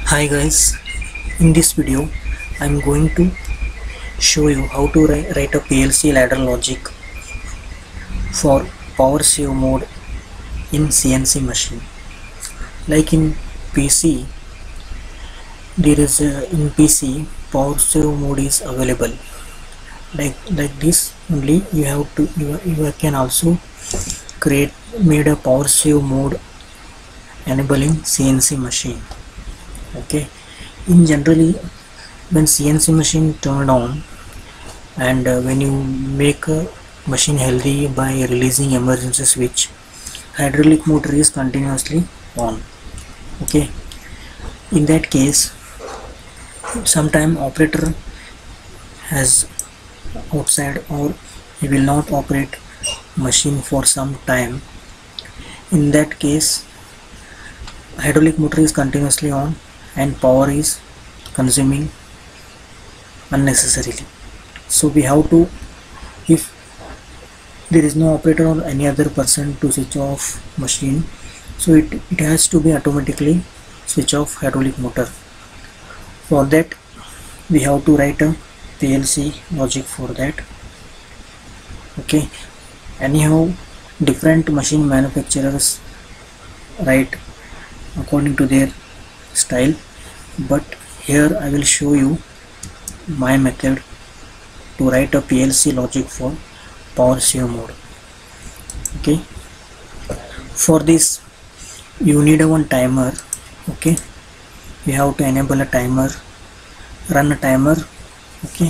Hi guys, in this video I'm going to show you how to write a PLC ladder logic for power save mode in CNC machine. Like in PC, there is in PC power save mode is available. Like this only you have to you can also made a power save mode enabling CNC machine. Okay, in generally when CNC machine turned on and when you make a machine healthy by releasing emergency switch, hydraulic motor is continuously on. Okay, in that case sometime operator has outside or he will not operate machine for some time. In that case hydraulic motor is continuously on and power is consuming unnecessarily. So we have to, if there is no operator or any other person to switch off machine, so it has to be automatically switch off hydraulic motor. For that we have to write a PLC logic for that. Okay, anyhow different machine manufacturers write according to their style, but here I will show you my method to write a PLC logic for power save mode. Okay, for this you need one timer. Okay, you have to enable a timer, run a timer. Okay,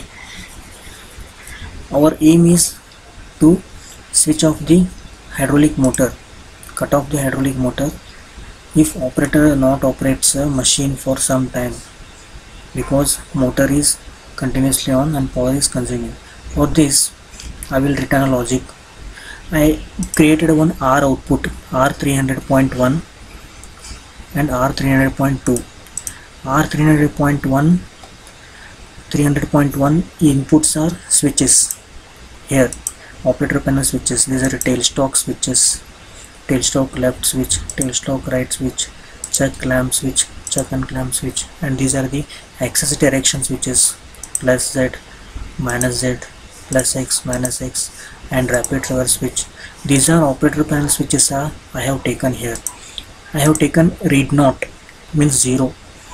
our aim is to switch off the hydraulic motor, cut off the hydraulic motor if operator not operates a machine for some time, because motor is continuously on and power is consuming. For this I will return a logic. I created one R output, R300.1 and R300.2. R300.1 300.1 inputs are switches. Here operator panel switches, these are tailstock switches, tailstock left switch, tailstock right switch, check clamp switch, check and clamp switch, and these are the axis direction switches, plus Z, minus Z, plus X, minus X, and rapid reverse switch. These are operator panel switches I have taken here. I have taken read not, means 0.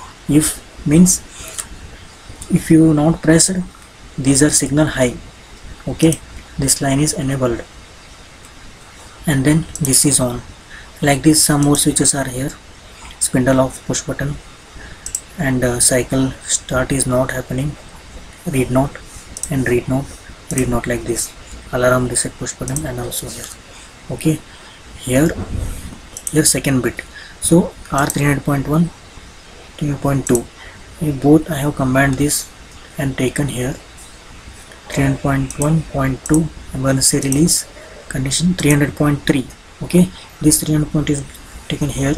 If you not pressed, these are signal high. Okay, this line is enabled and then this is on. Like this some more switches are here, spindle off, push button, and cycle start is not happening, read not and read not, like this, alarm reset push button, and also here. Okay, here second bit. So R300.1 300.2, both I have combined this and taken here 300.1.2 emergency release condition 300.3. okay, this 300 is taken here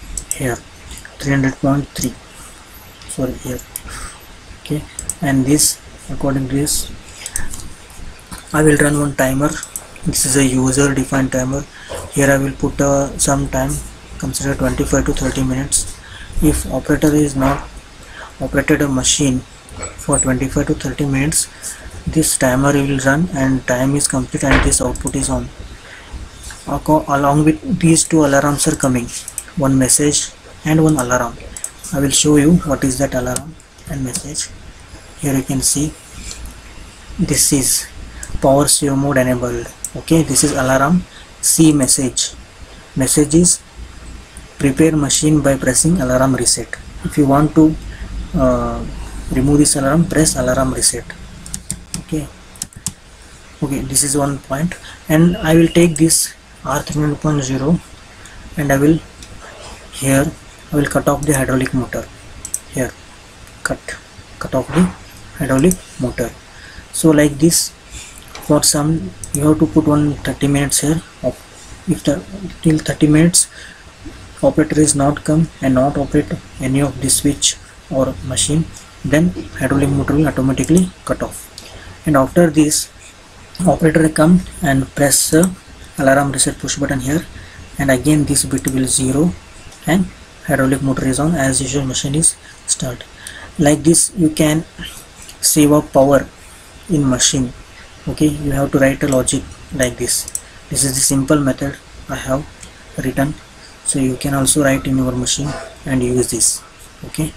300.3, sorry, here. Okay, and this according to this I will run one timer. This is a user defined timer. Here I will put some time, consider 25 to 30 minutes. If operator is not operated a machine for 25 to 30 minutes, this timer will run and time is complete and this output is on. Along with these two alarms are coming, one message and one alarm. I will show you what is that alarm and message. Here you can see this is power save mode enabled. Okay, this is alarm. C message is prepare machine by pressing alarm reset. If you want to remove this alarm, press alarm reset. Okay, this is one point, and I will take this R300.0 and I will cut off the hydraulic motor. Here cut off the hydraulic motor. So like this, for some you have to put 30 minutes here. If till 30 minutes operator is not come and not operate any of the switch or machine, then hydraulic motor will automatically cut off. And after this operator come and press alarm reset push button here, and again this bit will 0 and hydraulic motor is on, as usual machine is start. Like this you can save up power in machine. Okay, you have to write a logic like this. This is the simple method I have written, so you can also write in your machine and use this. Okay.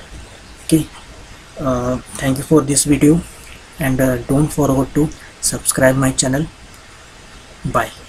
Thank you for this video, and don't forget to subscribe my channel. Bye.